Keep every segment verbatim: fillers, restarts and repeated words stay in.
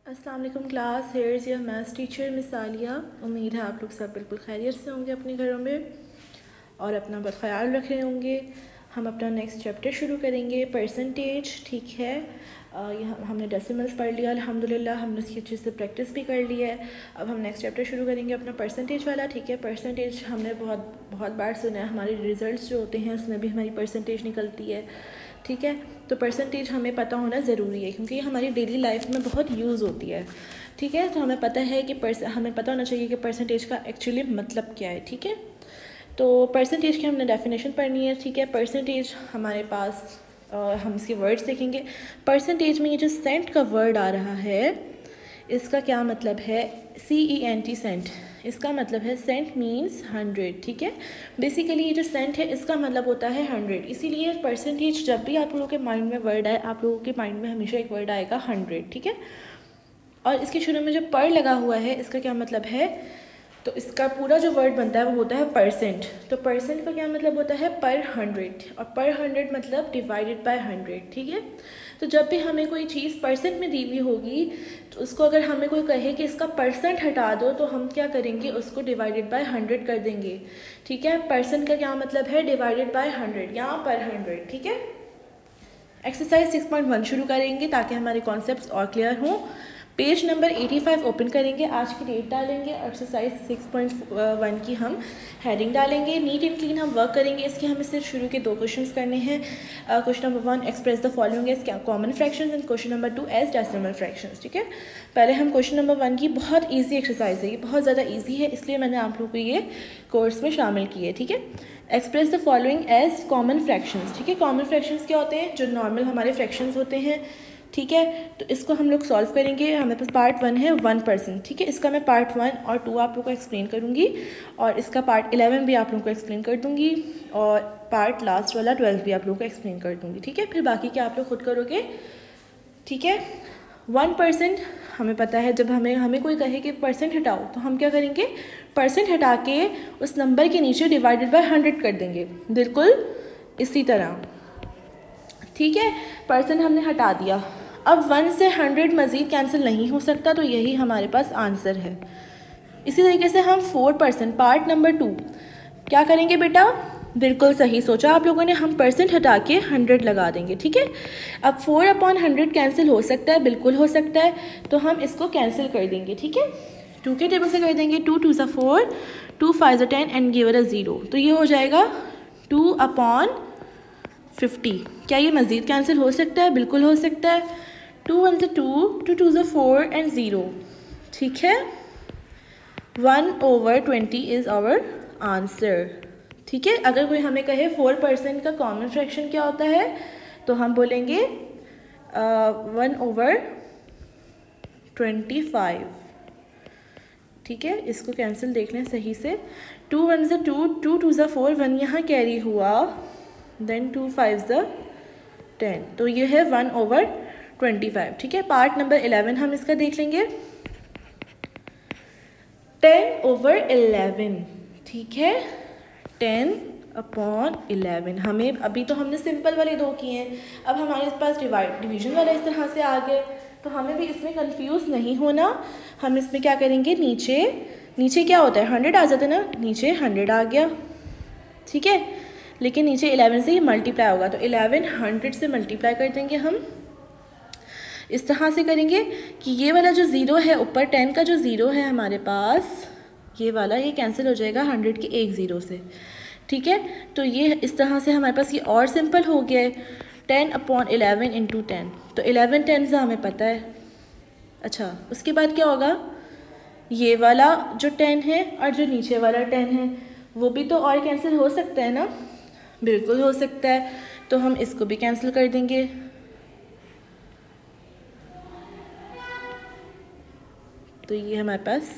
अस्सलाम वालेकुम class, here is your maths teacher miss Aliya. उम्मीद है आप लोग सब बिल्कुल खैरियत से होंगे अपने घरों में और अपना बहुत ख्याल रख रहे होंगे। हम अपना नेक्स्ट चैप्टर शुरू करेंगे, परसेंटेज। ठीक है, यहाँ हमने डेसिमल्स पढ़ लिया अल्हम्दुलिल्लाह, हमने उसकी अच्छे से प्रैक्टिस भी कर ली है। अब हम नेक्स्ट चैप्टर शुरू करेंगे अपना परसेंटेज वाला। ठीक है, परसेंटेज हमने बहुत बहुत बार सुना है, हमारे रिज़ल्ट्स जो होते हैं उसमें भी हमारी परसेंटेज निकलती है। ठीक है, तो परसेंटेज हमें पता होना ज़रूरी है क्योंकि ये हमारी डेली लाइफ में बहुत यूज़ होती है। ठीक है, तो हमें पता है कि परस हमें पता होना चाहिए कि परसेंटेज का एक्चुअली मतलब क्या है। ठीक है, तो परसेंटेज की हमने डेफिनेशन पढ़नी है। ठीक है, परसेंटेज हमारे पास आ, हम इसके वर्ड्स देखेंगे। परसेंटेज में ये जो सेंट का वर्ड आ रहा है, इसका क्या मतलब है? C E N T, cent. इसका मतलब है सेंट मीन्स हंड्रेड। ठीक है, बेसिकली ये जो सेंट है इसका मतलब होता है हंड्रेड। इसीलिए परसेंटेज जब भी आप लोगों के माइंड में वर्ड आए, आप लोगों के माइंड में हमेशा एक वर्ड आएगा हंड्रेड। ठीक है, और इसके शुरू में जो पर लगा हुआ है इसका क्या मतलब है? तो इसका पूरा जो वर्ड बनता है वो होता है परसेंट। तो परसेंट का क्या मतलब होता है? पर हंड्रेड, और पर हंड्रेड मतलब डिवाइडेड बाय हंड्रेड। ठीक है, तो जब भी हमें कोई चीज़ परसेंट में दी हुई होगी तो उसको अगर हमें कोई कहे कि इसका परसेंट हटा दो तो हम क्या करेंगे? उसको डिवाइडेड बाय हंड्रेड कर देंगे। ठीक है, परसेंट का क्या मतलब है? डिवाइडेड बाय हंड्रेड या पर हंड्रेड। ठीक है, एक्सरसाइज सिक्स पॉइंट वन शुरू करेंगे ताकि हमारे कॉन्सेप्ट्स और क्लियर हों। पेज नंबर पचासी ओपन करेंगे, आज की डेट डालेंगे, एक्सरसाइज सिक्स पॉइंट वन की हम हेडिंग डालेंगे। नीट एंड क्लीन हम वर्क करेंगे। इसके हमें सिर्फ शुरू के दो क्वेश्चंस करने हैं। Question number one, express the following as common fractions, and question number two as decimal fractions. ठीक है, पहले हम क्वेश्चन नंबर वन की, बहुत ईजी एक्सरसाइज है, ये बहुत ज़्यादा ईजी है इसलिए मैंने आप लोगों को ये कोर्स में शामिल की है। ठीक है, express the following as common fractions. ठीक है, कॉमन फ्रैक्शंस क्या होते हैं? जो नॉर्मल हमारे फ्रैक्शंस होते हैं। ठीक है, तो इसको हम लोग सॉल्व करेंगे। हमारे पास पार्ट वन है वन परसेंट। ठीक है, इसका मैं पार्ट वन और टू आप लोगों को एक्सप्लेन करूँगी और इसका पार्ट इलेवन भी आप लोगों को एक्सप्लेन कर दूँगी और पार्ट लास्ट वाला ट्वेल्व भी आप लोगों को एक्सप्लेन कर दूँगी। ठीक है, फिर बाकी क्या आप लोग खुद करोगे। ठीक है, वन परसेंट हमें पता है, जब हमें हमें कोई कहे कि परसेंट हटाओ तो हम क्या करेंगे? परसेंट हटा के उस नंबर के नीचे डिवाइडेड बाय हंड्रेड कर देंगे, बिल्कुल इसी तरह। ठीक है, परसेंट हमने हटा दिया। अब वन से हंड्रेड मज़ीद कैंसिल नहीं हो सकता, तो यही हमारे पास आंसर है। इसी तरीके से हम four percent, part number two, क्या करेंगे बेटा? बिल्कुल सही सोचा आप लोगों ने, हम परसेंट हटा के हंड्रेड लगा देंगे। ठीक है, अब फोर अपॉन हंड्रेड कैंसिल हो सकता है, बिल्कुल हो सकता है, तो हम इसको कैंसिल कर देंगे। ठीक है, टू के टेबल से कर देंगे, टू टू ज़ा फोर, टू फाइव ज़ा ten and give a zero, तो ये हो जाएगा टू अपॉन फिफ्टी। क्या ये मज़ीद कैंसिल हो सकता है? बिल्कुल हो सकता है। टू वन ज़ा टू, टू टू ज़ा फोर एंड ज़ीरो। ठीक है, one over twenty is our answer. ठीक है, अगर कोई हमें कहे फोर परसेंट का कॉमन फ्रैक्शन क्या होता है तो हम बोलेंगे वन ओवर ट्वेंटी फाइव। ठीक है, इसको कैंसिल देख लें सही से। टू वन ज़ा टू, टू टू ज़ा फोर, वन यहाँ कैरी हुआ, देन टू फाइव ज़ा टेन, तो ये है वन ओवर ट्वेंटी फाइव। ठीक है, पार्ट नंबर इलेवन हम इसका देख लेंगे, टेन ओवर इलेवन। ठीक है, टेन अपॉन इलेवन। हमें अभी तो हमने सिंपल वाले दो किए हैं, अब हमारे पास डिवाइड डिवीजन वाला इस तरह से आ गए, तो हमें भी इसमें कंफ्यूज नहीं होना। हम इसमें क्या करेंगे? नीचे नीचे क्या होता है? हंड्रेड आ जाता है ना, नीचे हंड्रेड आ गया। ठीक है, लेकिन नीचे इलेवन से ही मल्टीप्लाई होगा, तो इलेवन हंड्रेड से मल्टीप्लाई कर देंगे हम। इस तरह से करेंगे कि ये वाला जो ज़ीरो है ऊपर, टेन का जो ज़ीरो है हमारे पास, ये वाला, ये कैंसिल हो जाएगा हंड्रेड के एक ज़ीरो से। ठीक है, तो ये इस तरह से हमारे पास ये और सिंपल हो गया है, ten upon eleven into ten, तो इलेवन टेन से हमें पता है। अच्छा, उसके बाद क्या होगा? ये वाला जो टेन है और जो नीचे वाला टेन है वो भी तो और कैंसिल हो सकता है ना, बिल्कुल हो सकता है, तो हम इसको भी कैंसिल कर देंगे। तो ये हमारे पास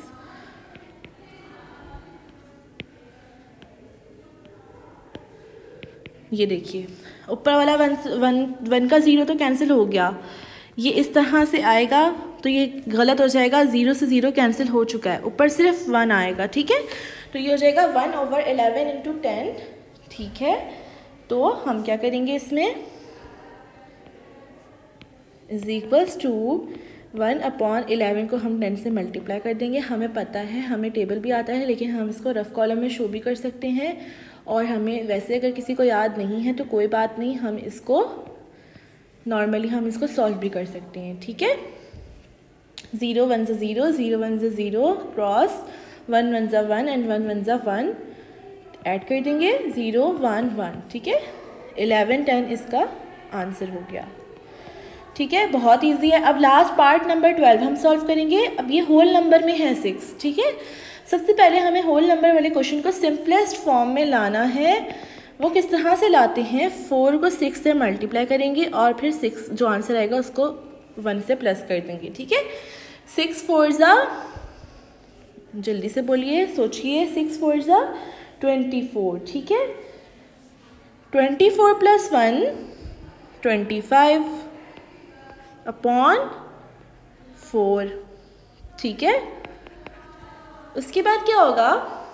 ये देखिए ऊपर वाला वन वन वन का ज़ीरो तो कैंसिल हो गया, ये इस तरह से आएगा तो ये गलत हो जाएगा, ज़ीरो से ज़ीरो कैंसिल हो चुका है, ऊपर सिर्फ वन आएगा। ठीक है, तो ये हो जाएगा one over eleven into ten. ठीक है, तो हम क्या करेंगे इसमें? Is equals to one upon eleven को हम टेन से मल्टीप्लाई कर देंगे। हमें पता है, हमें टेबल भी आता है, लेकिन हम इसको रफ कॉलम में शो भी कर सकते हैं। और हमें वैसे अगर किसी को याद नहीं है तो कोई बात नहीं, हम इसको नॉर्मली हम इसको सॉल्व भी कर सकते हैं। ठीक है, ज़ीरो वन ज़ा ज़ीरो, ज़ीरो वन ज़ा ज़ीरो, क्रॉस वन वन ज़ा वन एंड वन वन ज़ा वन, ऐड कर देंगे ज़ीरो वन वन। ठीक है, इलेवन टेन इसका आंसर हो गया। ठीक है, बहुत इजी है। अब लास्ट पार्ट नंबर ट्वेल्व हम सॉल्व करेंगे। अब ये होल नंबर में है सिक्स। ठीक है, सबसे पहले हमें होल नंबर वाले क्वेश्चन को सिंपलेस्ट फॉर्म में लाना है। वो किस तरह से लाते हैं, फोर को सिक्स से मल्टीप्लाई करेंगे और फिर सिक्स जो आंसर आएगा उसको वन से प्लस कर देंगे। ठीक है, सिक्स फोर ज़ा, जल्दी से बोलिए, सोचिए, सिक्स फोर ज़ा ट्वेंटी फोर। ठीक है, twenty four plus one twenty five upon four. ठीक है, उसके बाद क्या होगा,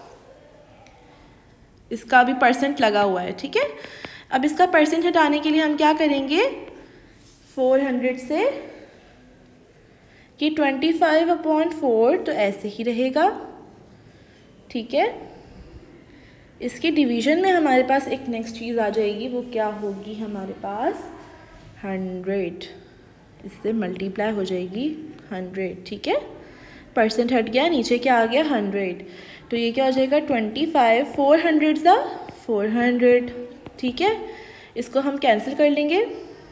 इसका भी परसेंट लगा हुआ है। ठीक है, अब इसका परसेंट हटाने के लिए हम क्या करेंगे, फोर हंड्रेड से कि ट्वेंटी फाइव अपॉन फोर तो ऐसे ही रहेगा। ठीक है, इसके डिवीजन में हमारे पास एक नेक्स्ट चीज़ आ जाएगी, वो क्या होगी हमारे पास, हंड्रेड। इससे मल्टीप्लाई हो जाएगी हंड्रेड। ठीक है, परसेंट हट गया, नीचे क्या आ गया, हंड्रेड। तो ये क्या हो जाएगा, ट्वेंटी फाइव, फोर हंड्रेड ज़ा फोर हंड्रेड। ठीक है, इसको हम कैंसिल कर लेंगे,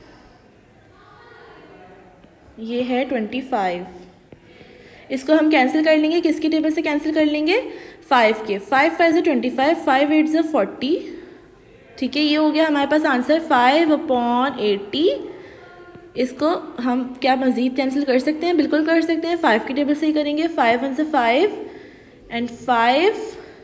ये है ट्वेंटी फाइव, इसको हम कैंसिल कर लेंगे, किसकी टेबल से कैंसिल कर लेंगे, फाइव के। फाइव फाइव से ट्वेंटी फाइव, फाइव एट से फोर्टी। ठीक है, ये हो गया हमारे पास आंसर फाइव अपॉन एट्टी। इसको हम क्या मज़ीद कैंसिल कर सकते हैं, बिल्कुल कर सकते हैं, फाइव की टेबल से ही करेंगे। फाइव वन से फाइव एंड फाइव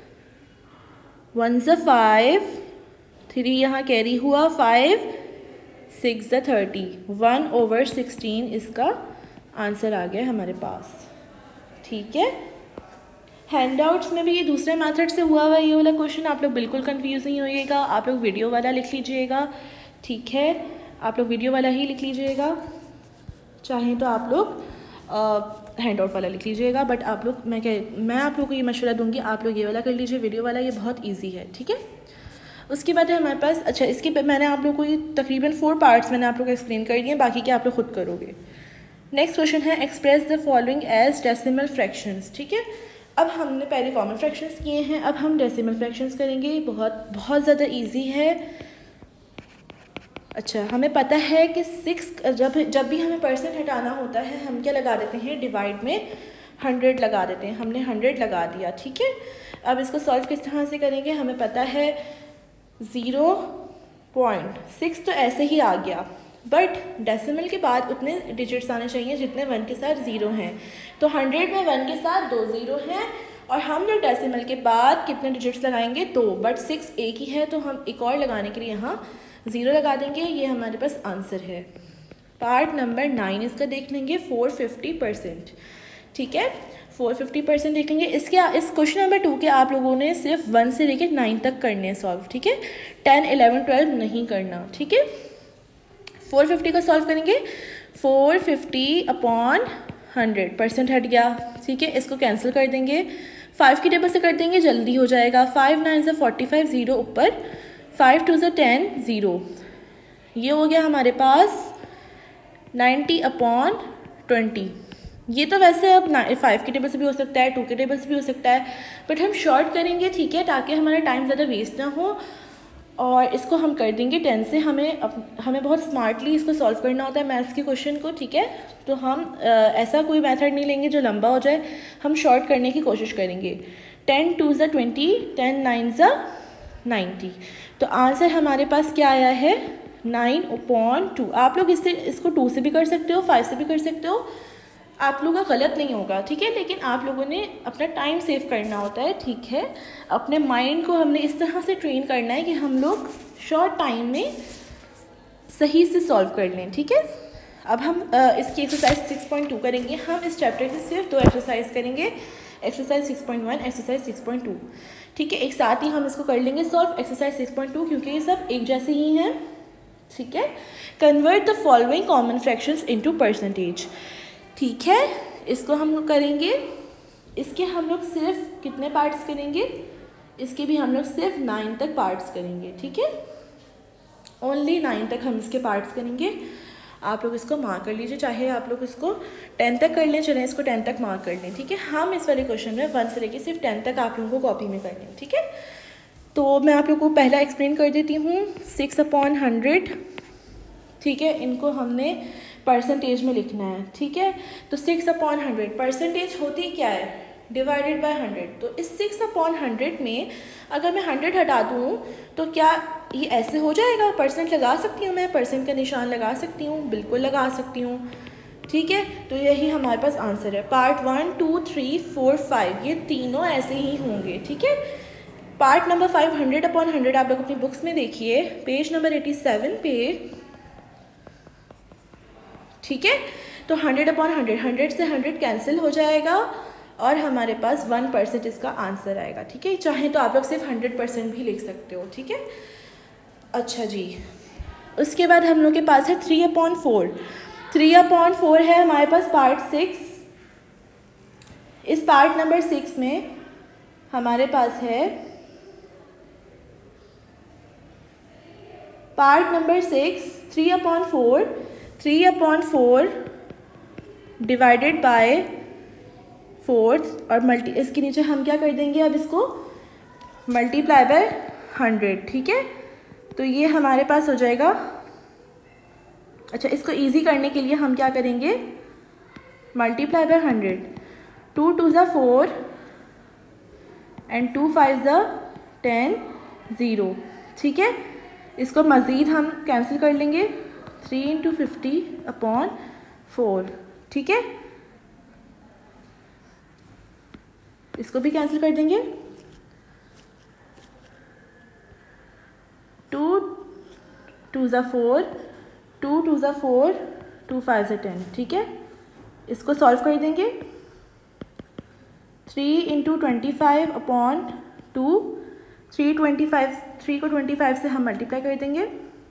वन से फाइव, थ्री यहाँ कैरी हुआ, फाइव सिक्स ज़ा थर्टी, वन ओवर सिक्सटीन इसका आंसर आ गया हमारे पास। ठीक है, हैंडआउट्स में भी ये दूसरे मेथड से हुआ हुआ ये वाला क्वेश्चन, आप लोग बिल्कुल कंफ्यूज नहीं होइएगा, आप लोग वीडियो वाला लिख लीजिएगा। ठीक है, आप लोग वीडियो वाला ही लिख लीजिएगा, चाहें तो आप लोग हैंड आउट वाला लिख लीजिएगा, बट आप लोग, मैं कह मैं आप लोगों को ये मशवरा दूंगी, आप लोग ये वाला कर लीजिए, वीडियो वाला ये बहुत इजी है। ठीक है, उसके बाद है हमारे पास, अच्छा इसके मैंने आप लोग को ये तकरीबन फोर पार्ट्स मैंने आप लोग को एक्सप्लेन कर दिए, बाकी के आप लोग खुद करोगे। नेक्स्ट क्वेश्चन है, express the following as decimal fractions. ठीक है, अब हमने पहले कॉमन फ्रैक्शंस किए हैं, अब हम डेसिमल फ्रैक्शंस करेंगे। बहुत बहुत ज़्यादा ईजी है। अच्छा, हमें पता है कि सिक्स जब जब भी हमें परसेंट हटाना होता है हम क्या लगा देते हैं, डिवाइड में हंड्रेड लगा देते हैं। हमने हंड्रेड लगा दिया। ठीक है, अब इसको सॉल्व किस तरह से करेंगे, हमें पता है ज़ीरो पॉइंट सिक्स तो ऐसे ही आ गया, बट डेसिमल के बाद उतने डिजिट्स आने चाहिए जितने वन के साथ ज़ीरो हैं। तो हंड्रेड में वन के साथ दो ज़ीरो हैं, और हम लोग डेसिमल के बाद कितने डिजिट्स लगाएंगे, दो, बट सिक्स एक ही है, तो हम एक और लगाने के लिए यहाँ ज़ीरो लगा देंगे। ये हमारे पास आंसर है। पार्ट नंबर नाइन इसका देख लेंगे, फोर फिफ्टी परसेंट। ठीक है, फोर फिफ्टी परसेंट देख लेंगे। इसके इस क्वेश्चन नंबर टू के आप लोगों ने सिर्फ वन से लेकर नाइन तक करने हैं सॉल्व। ठीक है, टेन इलेवन ट्वेल्व नहीं करना। ठीक है, फोर फिफ्टी का सॉल्व करेंगे, four fifty upon hundred, percent हट गया। ठीक है, इसको कैंसिल कर देंगे, फाइव की टेबल से कर देंगे, जल्दी हो जाएगा। फाइव नाइन से फोर्टी फाइव, ज़ीरो ऊपर, फाइव टू से टेन, ज़ीरो। ये हो गया हमारे पास नाइन्टी अपॉन ट्वेंटी। ये तो वैसे अब फाइव की टेबल से भी हो सकता है, टू की टेबल से भी हो सकता है, बट हम शॉर्ट करेंगे। ठीक है, ताकि हमारा टाइम ज़्यादा वेस्ट ना हो, और इसको हम कर देंगे टेन से। हमें अप, हमें बहुत स्मार्टली इसको सॉल्व करना होता है मैथ्स के क्वेश्चन को। ठीक है, तो हम आ, ऐसा कोई मेथड नहीं लेंगे जो लंबा हो जाए, हम शॉर्ट करने की कोशिश करेंगे। टेन टू ज़ा ट्वेंटी, टेन नाइन ज़ा नाइन्टी। तो आंसर हमारे पास क्या आया है, नाइन अपॉन टू। आप लोग इससे इसको टू से भी कर सकते हो, फाइव से भी कर सकते हो, आप लोगों का गलत नहीं होगा। ठीक है, लेकिन आप लोगों ने अपना टाइम सेव करना होता है। ठीक है, अपने माइंड को हमने इस तरह से ट्रेन करना है कि हम लोग शॉर्ट टाइम में सही से सॉल्व कर लें। ठीक है, अब हम आ, इसकी एक्सरसाइज सिक्स पॉइंट टू करेंगे। हम इस चैप्टर के सिर्फ दो एक्सरसाइज करेंगे, exercise six point one, exercise six point two. ठीक है, एक साथ ही हम इसको कर लेंगे solve, exercise six point two, क्योंकि ये सब एक जैसे ही हैं। ठीक है, convert the following common fractions into percentage. ठीक है, इसको हम लोग करेंगे, इसके हम लोग सिर्फ कितने पार्ट्स करेंगे, इसके भी हम लोग सिर्फ नाइन तक पार्ट्स करेंगे। ठीक है, ओनली नाइन तक हम इसके पार्ट्स करेंगे। आप लोग इसको मार्क कर लीजिए, चाहे आप लोग इसको टेन तक कर लें, चलें इसको टेन तक मार्क कर लें। ठीक है, हम इस वाले क्वेश्चन में वन से लेके सिर्फ टेन तक आप लोगों को कॉपी में कर लें। ठीक है, तो मैं आप लोगों को पहला एक्सप्लेन कर देती हूँ, सिक्स अपॉन हंड्रेड। ठीक है, इनको हमने परसेंटेज में लिखना है। ठीक है, तो सिक्स अपॉन हंड्रेड परसेंटेज होती क्या है, डिवाइडेड बाय हंड्रेड। तो इस सिक्स अपॉन हंड्रेड में अगर मैं हंड्रेड हटा दूँ तो क्या ये ऐसे हो जाएगा, परसेंट लगा सकती हूँ मैं, परसेंट का निशान लगा सकती हूँ, बिल्कुल लगा सकती हूँ। ठीक है, तो यही हमारे पास आंसर है। Part one two three four five ये तीनों ऐसे ही होंगे। ठीक है, part number five hundred upon hundred आप लोग अपनी बुक्स में देखिए, पेज नंबर एटी सेवन पे। ठीक है, तो हंड्रेड अपॉन हंड्रेड, हंड्रेड से हंड्रेड कैंसिल हो जाएगा और हमारे पास वन परसेंट इसका आंसर आएगा। ठीक है, चाहे तो आप लोग सिर्फ हंड्रेड परसेंट भी लिख सकते हो। ठीक है, अच्छा जी, उसके बाद हम लोग के पास है three upon four. Three upon four है हमारे पास पार्ट सिक्स। इस पार्ट नंबर सिक्स में हमारे पास है part number six, three upon four, three upon four divided by fourth और मल्टी, इसके नीचे हम क्या कर देंगे, अब इसको मल्टीप्लाई बाय हंड्रेड। ठीक है, तो ये हमारे पास हो जाएगा। अच्छा, इसको इजी करने के लिए हम क्या करेंगे, multiply by hundred, two two ज़ा फोर एंड टू फाइव ज़ा टेन, ज़ीरो। ठीक है, इसको मज़ीद हम कैंसिल कर लेंगे, three into fifty upon four. ठीक है, इसको भी कैंसिल कर देंगे, टू टू ज़ा फोर, टू टू ज़ा फोर, टू फाइव ज़ा टेन। ठीक है, इसको सॉल्व कर देंगे, three into twenty five upon two, three twenty five, three को ट्वेंटी फाइव से हम मल्टीप्लाई कर देंगे,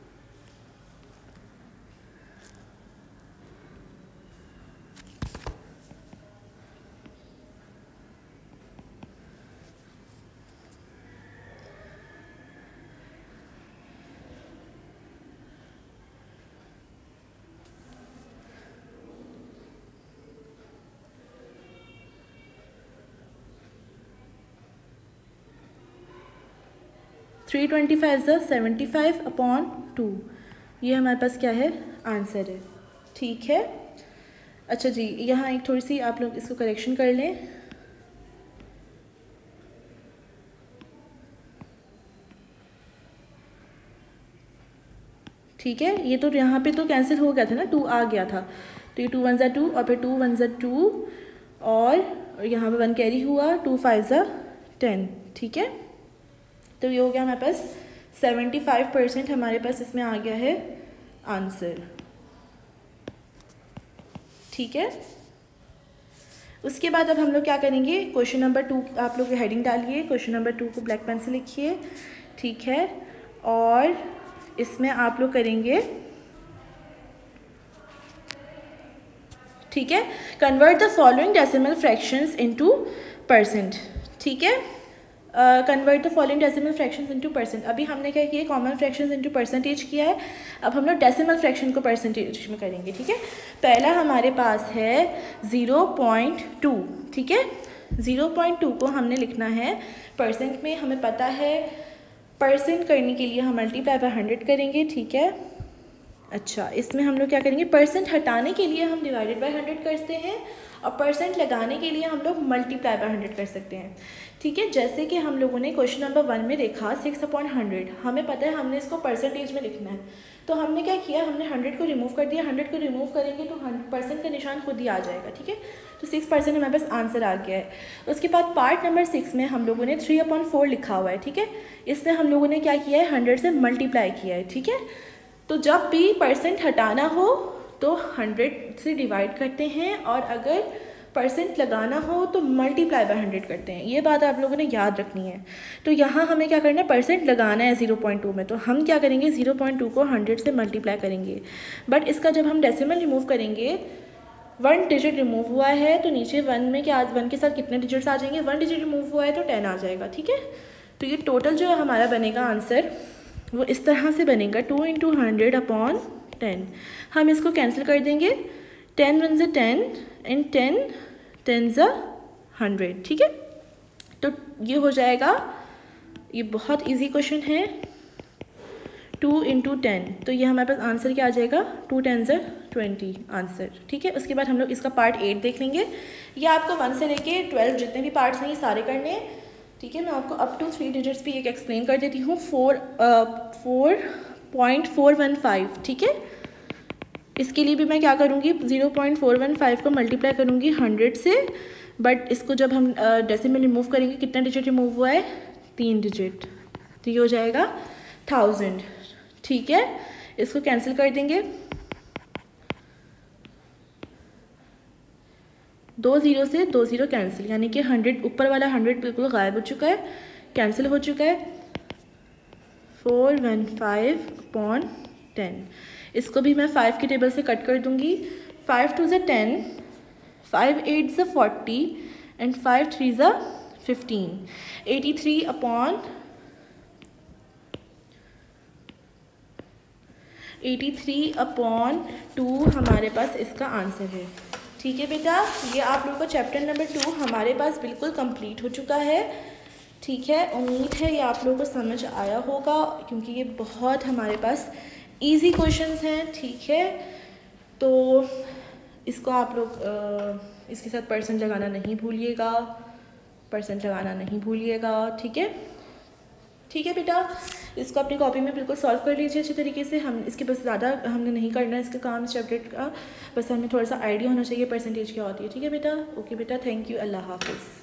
थ्री ट्वेंटी फाइव ज़ा सेवेंटी फाइव अपॉन टू, ये हमारे पास क्या है, आंसर है। ठीक है, अच्छा जी, यहाँ एक थोड़ी सी आप लोग इसको करेक्शन कर लें। ठीक है, ये तो यहाँ पे तो कैंसिल हो गया था ना, टू आ गया था, तो ये टू वन ज़ा टू और फिर टू वन ज़ा टू और यहाँ पे वन कैरी हुआ, टू फाइव ज़ा टेन। ठीक है, तो ये हो गया हमारे पास सेवेंटी फाइव परसेंट हमारे पास इसमें आ गया है आंसर। ठीक है, उसके बाद अब हम लोग क्या करेंगे, क्वेश्चन नंबर टू आप लोग हेडिंग डालिए, क्वेश्चन नंबर टू को ब्लैक पेन से लिखिए। ठीक है, और इसमें आप लोग करेंगे, ठीक है, convert the following decimal fractions into percent. ठीक है, convert the following decimal fractions into percent. अभी हमने क्या किया, कॉमन फ्रैक्शंस इनटू परसेंटेज किया है, अब हम लोग डेसिमल फ्रैक्शन को परसेंटेज में करेंगे। ठीक है, पहला हमारे पास है ज़ीरो पॉइंट टू। ठीक है, ज़ीरो पॉइंट टू को हमने लिखना है परसेंट में, हमें पता है परसेंट करने के लिए हम मल्टीप्लाई बाय हंड्रेड करेंगे। ठीक है, अच्छा, इसमें हम लोग क्या करेंगे, परसेंट हटाने के लिए हम डिवाइडेड बाय हंड्रेड करते हैं और परसेंट लगाने के लिए हम लोग मल्टीप्लाई बाय हंड्रेड कर सकते हैं। ठीक है, जैसे कि हम लोगों ने क्वेश्चन नंबर वन में देखा, सिक्स अपॉन हंड्रेड, हमें पता है हमने इसको परसेंटेज में लिखना है, तो हमने क्या किया, हमने हंड्रेड को रिमूव कर दिया, हंड्रेड को रिमूव करेंगे तो परसेंट का निशान खुद ही आ जाएगा। ठीक है, तो सिक्स परसेंट हमारे पास आंसर आ गया है। उसके बाद पार्ट नंबर सिक्स में हम लोगों ने थ्री अपॉन फोर लिखा हुआ है। ठीक है, इसमें हम लोगों ने क्या किया है, हंड्रेड से मल्टीप्लाई किया है। ठीक है, तो जब भी परसेंट हटाना हो तो हंड्रेड से डिवाइड करते हैं और अगर परसेंट लगाना हो तो मल्टीप्लाई बाय हंड्रेड करते हैं, ये बात आप लोगों ने याद रखनी है। तो यहाँ हमें क्या करना है, परसेंट लगाना है ज़ीरो पॉइंट टू में, तो हम क्या करेंगे, ज़ीरो पॉइंट टू को हंड्रेड से मल्टीप्लाई करेंगे, बट इसका जब हम डेसिमल रिमूव करेंगे वन डिजिट रिमूव हुआ है तो नीचे वन में क्या, वन के साथ कितने डिजिट्स आ जाएंगे, वन डिजिट रिमूव हुआ है तो टेन आ जाएगा, ठीक है। तो ये टोटल जो हमारा बनेगा आंसर वो इस तरह से बनेगा, two into hundred upon ten. हम इसको कैंसिल कर देंगे, टेन वन ज़ा टेन एंड टेन टेन ज़ा हंड्रेड, ठीक है। तो ये हो जाएगा, ये बहुत इजी क्वेश्चन है, टू इंटू टेन, तो ये हमारे पास आंसर क्या आ जाएगा, टू टेन ज़ा ट्वेंटी आंसर, ठीक है। उसके बाद हम लोग इसका पार्ट एट देख लेंगे। ये आपको वन से लेके ट्वेल्व जितने भी पार्ट्स हैं ये सारे करने हैं, ठीक है। मैं आपको अप टू थ्री डिजिट्स भी एक एक्सप्लेन कर देती हूँ, four four point four one five, ठीक है। इसके लिए भी मैं क्या करूँगी, zero point four one five को मल्टीप्लाई करूँगी हंड्रेड से, बट इसको जब हम डेसिमल रिमूव करेंगे कितना डिजिट रिमूव हुआ है, तीन डिजिट, तो ये हो जाएगा थाउजेंड, ठीक है। इसको कैंसिल कर देंगे, दो ज़ीरो से दो ज़ीरो कैंसिल, यानी कि हंड्रेड, ऊपर वाला हंड्रेड बिल्कुल गायब हो चुका है, कैंसिल हो चुका है, four one five upon ten. इसको भी मैं फाइव की टेबल से कट कर दूंगी, फाइव टू ज़ा टेन, फाइव एट ज़ा फोर्टी एंड फाइव थ्री ज़ा fifteen, eighty three upon eighty three upon two हमारे पास इसका आंसर है, ठीक है बेटा। ये आप लोगों का चैप्टर नंबर टू हमारे पास बिल्कुल कंप्लीट हो चुका है, ठीक है। उम्मीद है ये आप लोगों को समझ आया होगा, क्योंकि ये बहुत हमारे पास इजी क्वेश्चंस हैं, ठीक है। तो इसको आप लोग इसके साथ परसेंट लगाना नहीं भूलिएगा, परसेंट लगाना नहीं भूलिएगा, ठीक है, ठीक है बेटा। इसको अपनी कॉपी में बिल्कुल सॉल्व कर लीजिए अच्छे तरीके से। हम इसके बस ज़्यादा हमने नहीं करना है इसका काम इस चैप्टर का, बस हमें थोड़ा सा आइडिया होना चाहिए परसेंटेज क्या होती है, ठीक है बेटा। ओके बेटा, थैंक यू, अल्लाह हाफिज़।